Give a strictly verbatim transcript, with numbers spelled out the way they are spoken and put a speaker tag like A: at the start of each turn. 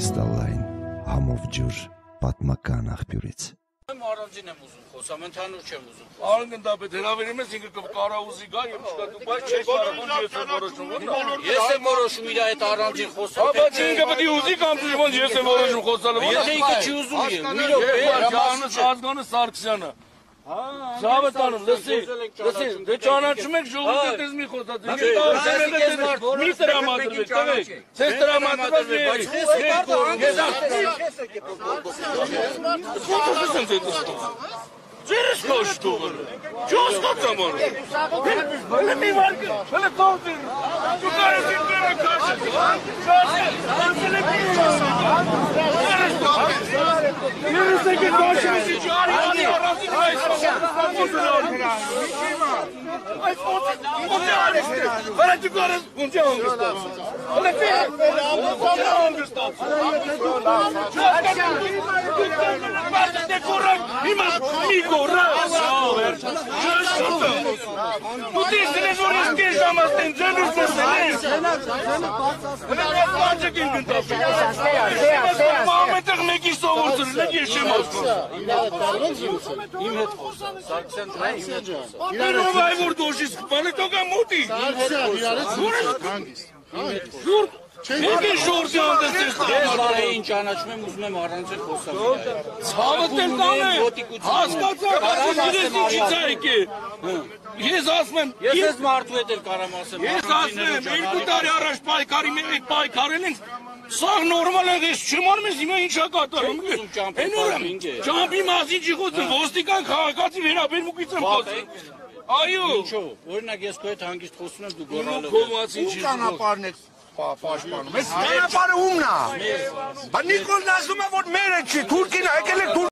A: կրիստալային համով ջուր պատմական աղբյուրից։
B: Առանձին եմ ուզում խոսամ, ընդհանուր չեմ ուզում խոսամ։
C: Արգնդապետ, հրավիրում ես ինքը կարա ուզի գա եւ չկա դու բայց չես կարող ոնց ես որոշում։
B: Ես եմ որոշում իր հետ առանձին խոսալ։
C: Բայց ինքը պետք է ուզի կամ դու ոնց ես եմ որոշում խոսալը։
B: Եթե ինքը չի ուզում, մի րոպե,
C: Ազգանը Սարգսյանը։ Զավեթանում, լսի, լսի, դե ճանաչում եք ժողովուրդը դες մի խոսած։ Մի տրամադրվեք, տվեք։ Ձեզ տրամադրված մի։ Ձերս կոշտուղը, չոս կացամանը։ Հələ մի վարկը, հələ տողդիր, դու կարես իմ բերը կաշես, կաշես, անցել եք ինչ Երես եկեք բաշիմես ինչ արի, անի առանձին այս այս ոնց է արեստը, վրա դու կարես ոնց է հանգստացը, հələ ֆեր, ոնց է հանգստացը, Հիմա մի գորա, դու դիսն ես որ ես կես ամաստեն, ձենուս ես ես, բանջեք ինք ընտապի, մամետեղ մեկի սովորցր, լեկ ես չեմ ասկան։
B: Իմ հետ խոսալ, Սարգսյան ջան, իմ հետ խոսալ։
C: Ներով այ որ դոշիս կպանը տոկա մոտի։ Շուրդ, Եկի շորտի անդեսես
B: Ես բարեին ճանաչում եմ, ուզում եմ առանձին խոսալ։
C: Ցավդ էլ տանը, հասկացա, ասես ինչից է եկե։ Ես ասում եմ,
B: ես ես մարդու հետ էլ կարամ ասեմ։
C: Ես ասում եմ, երկու տարի առաջ պայքարի մենք պայքարել ենք, սաղ նորմալ է, ես չմանում ես հիմա ինչա կատարում։ Ճամպի մասին չի խոսում, ոստիկան քաղաքացի վերաբերմունքից եմ խոսում։ Այո։
B: Ինչո՞վ, օրինակ ես քո հետ հանգիստ խոսում եմ, դու գոռալով
C: ես։
D: Ճանապարհն եք պաշտպանում։ Ես ճանապարհը ումն է։ Բայց Նիկոլն ասում է, որ մերը չի, թուրքին եկել է